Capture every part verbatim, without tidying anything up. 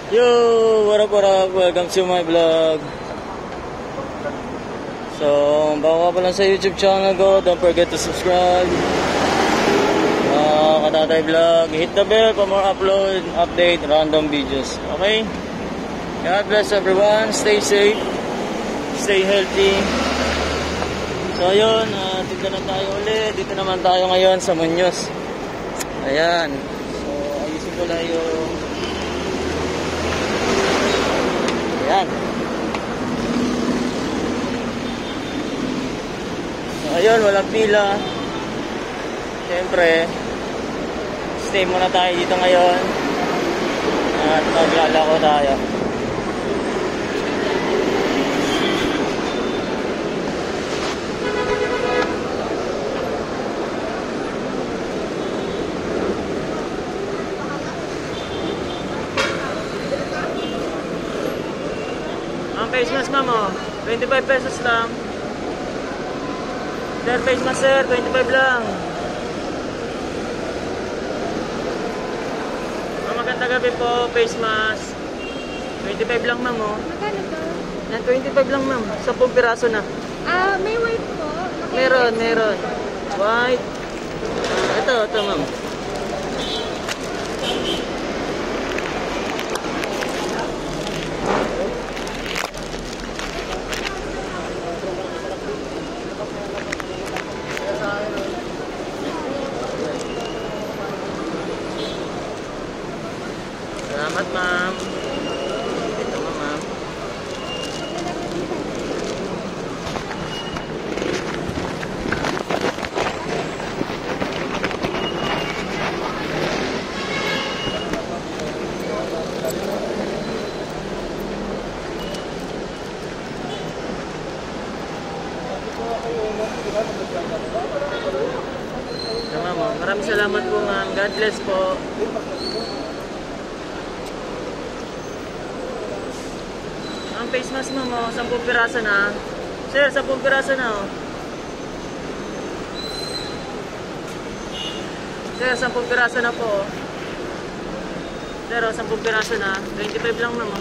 Yo, what up, what up? Welcome to my vlog. So, bago ka pa lang sa YouTube channel ko, don't forget to subscribe. Uh, Katatay Vlog. Hit the bell for more upload, update, random videos. Okay? God bless everyone. Stay safe. Stay healthy. So, ayun. Uh, dito na tayo ulit. Dito naman tayo ngayon sa Muñoz. Ayan. So, ayusin ko lang yung... Ayan. So, ayun. Walang pila. Siyempre, stay muna tayo dito ngayon. At maglalako tayo. Ang face mask, ma'am, oh, twenty-five pesos lang. Sir, face mask, sir, twenty-five lang. Magandang gabi po, face mask. twenty-five lang, ma'am, oh. Magkano to? Yan, twenty-five lang, ma'am. Sampung piraso na. Ah, may white po? Meron, meron. White. Ah, ito, ito, ma'am. Salamat, ma'am. Ito mo, ma'am. Ito, ma'am. Maraming salamat po, ma'am. God bless po. Ang face mask mo mo, sampung piraso na. Sir, sampung piraso na, oh. Sir, sampung piraso na po, oh. Sir, oh, sampung piraso na. twenty-five lang naman.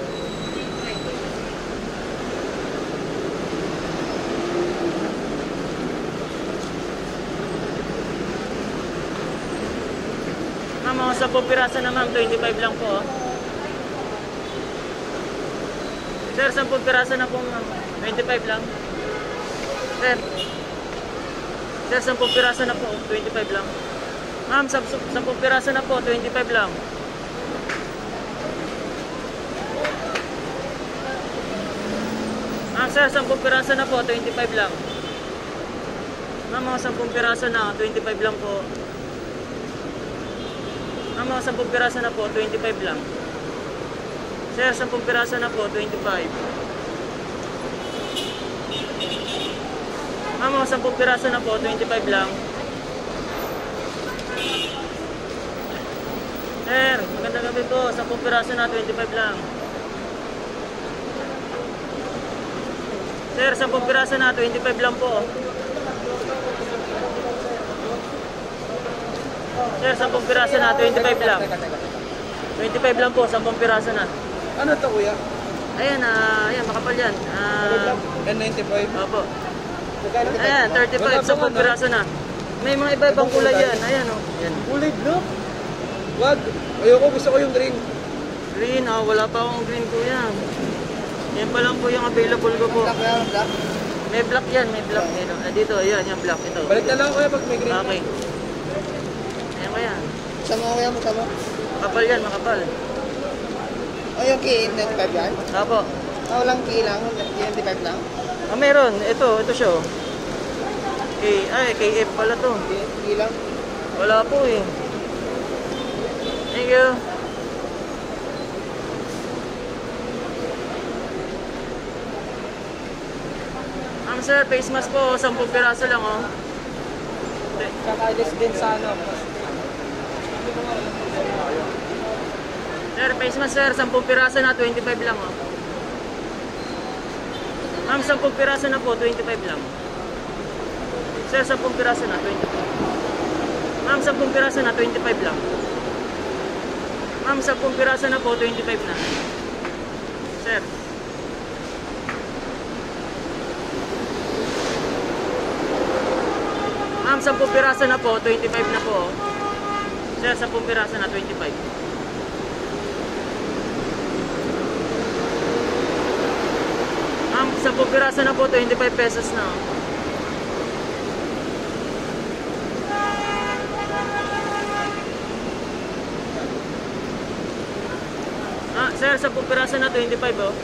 Ma'am, oh, sampung piraso na, ma'am. twenty-five lang po, oh. Sir, sampung piraso na po, ma'am. twenty-five lang. Sir. Sir, sampung piraso na po. twenty-five lang. Ma'am, sampung piraso na po. twenty-five lang. Ma'am, sir, sampung piraso na po. twenty-five lang. Ma'am, mga sampung piraso na. twenty-five lang po. Ma'am, mga sampung piraso na po. twenty-five lang. Sir, sampung piraso na po, twenty-five. Ma'am, sampung piraso na po, twenty-five lang. Sir, magandang gabi po, sampung piraso na, twenty-five lang. Sir, sampung piraso na, twenty-five lang po. Sir, sampung piraso na, twenty-five lang. twenty-five lang po, sampung piraso na. Ano to, kuya? Ayan, ah, ayan, makapal yan. Ah, N ninety-five? opo. Ayan, thirty-five, sampung piraso na. May mga iba-ibang kulay yan. Ayan, oh. Ayan. Kulay blue? Wag. Ayoko, gusto ko yung green. Green, oh. Wala pa akong green, kuya. Yan pa lang po yung available ko po. Black yan, black. May black yan, may black. Ayan, ah, dito, ayan, yung black. Ito. Balik na lang, kuya, pag may green. Okay. Ayan, kuya. Sama, kuya, mo sama. Makapal yan, makapal. O, yung key ninety-five yan? Opo. Ah, walang key lang, ninety-five lang? Ah, meron. Ito, ito siya, oh. K, ay, K F pala to. Key lang? Wala po eh. Thank you. Ma'am, sir, face mask po, sampung piraso lang, oh. Kakalis din sa ano. Sir, face mask, sir, sampung piraso na, twenty-five lang, oh. Ma'am, sampung piraso na po, twenty-five lang. Sir, sampung piraso na, twenty-five. Ma'am, sampung piraso na, twenty-five lang. Ma'am, sampung piraso na po, twenty-five na. Sir. Ma'am, sampung piraso na po, twenty-five na po. Sir, sampung piraso na, twenty-five. Ma'am, sampung piraso na po, twenty-five pesos na. Ah, sir, sampung piraso na, twenty-five oh.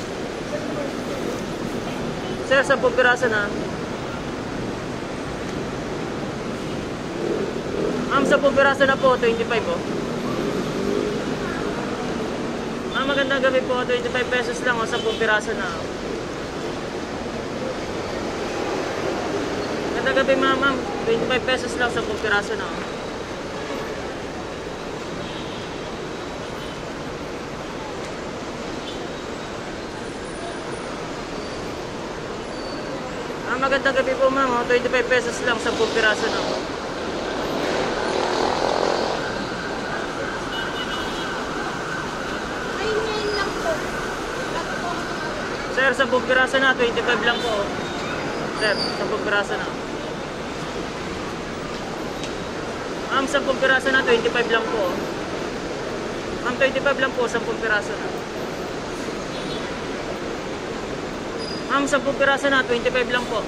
Sir, sampung piraso na. Ma'am, sampung piraso na po, twenty-five oh. Ma'am, magandang gabi po, twenty-five pesos lang oh, sampung piraso na. Magandang gabi ma'am, ma'am, twenty-five pesos lang, sampung piraso na oh. Ma'am, magandang gabi po ma'am, oh, twenty-five pesos lang, sampung piraso na oh. Sir, sampung piraso na, twenty-five lang po. Sir, sampung piraso na. Ma'am, sampung piraso na, twenty-five lang po. Ma'am, twenty-five lang po, sampung piraso na. Ma'am, sampung piraso na, twenty-five lang po.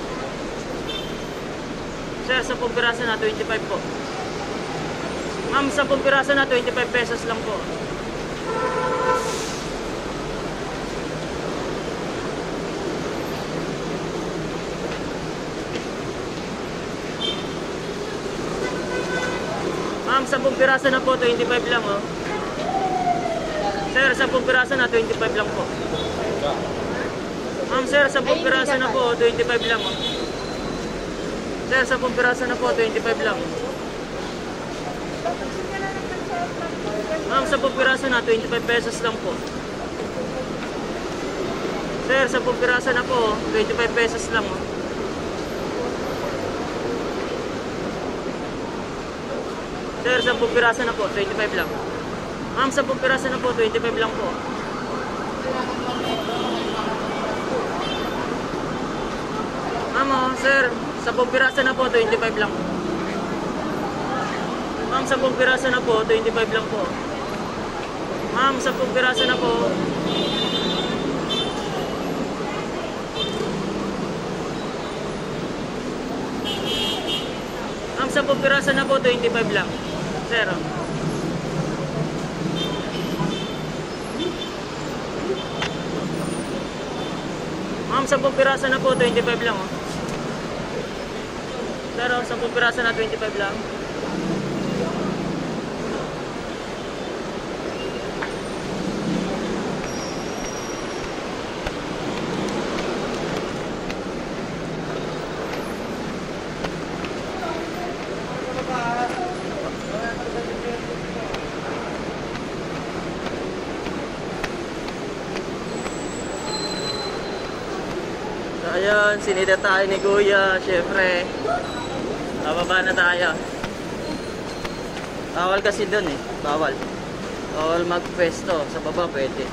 Sir, sampung piraso na, twenty-five po. Ma'am, sampung piraso na, twenty-five pesos lang po. Ma'am, sampung piraso na po, twenty-five lang oh. Sir, sampung piraso na, twenty-five lang po. Ma'am, sir, sampung piraso na po, twenty-five lang oh. Sir, sampung piraso na po, twenty-five lang. Ma'am, sampung piraso na, twenty-five pesos lang po. Sir, sampung piraso na po, twenty-five pesos lang oh. Sir, sampung piraso na po, twenty-five lang. Ma'am, sampung piraso na po, twenty-five lang po. Ma'am, oh, sir, sampung piraso na po, twenty-five lang. Ma'am, sampung piraso na po, twenty-five lang po. Ma'am, sampung piraso na po. Ma'am, sampung piraso na po, twenty-five lang. Sir, oh. Ma'am, sampung piraso na po, twenty-five lang oh. Sir, oh, sampung piraso na, twenty-five lang. So, ayun, sinida tayo ni Kuya. Syempre, bababa na tayo. Bawal kasi dun eh. Bawal. Bawal magpwesto. Sa baba pwede.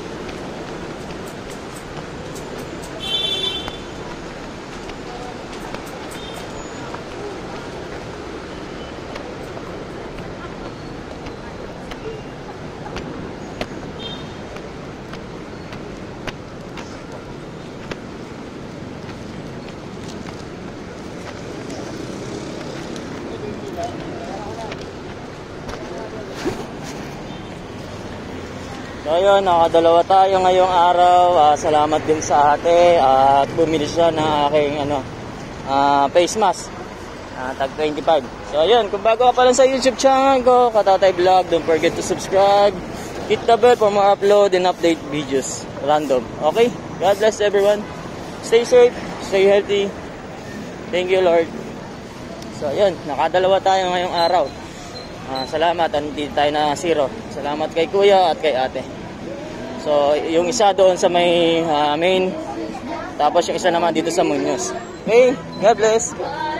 So ayun, nakadalawa tayo ngayong araw. Uh, salamat din sa ate uh, at bumili siya ng aking ano, uh, face mask. Uh, tag twenty-five. So ayun, kung bago ka pa lang sa YouTube channel ko, Katatay Vlog, don't forget to subscribe. Hit the bell for more upload and update videos. Random. Okay? God bless everyone. Stay safe, stay healthy. Thank you Lord. So ayun, nakadalawa tayo ngayong araw. Uh, salamat, hindi tayo na zero. Salamat kay Kuya at kay ate. So, yung isa doon sa may uh, main, tapos yung isa naman dito sa Muñoz. Okay, God bless.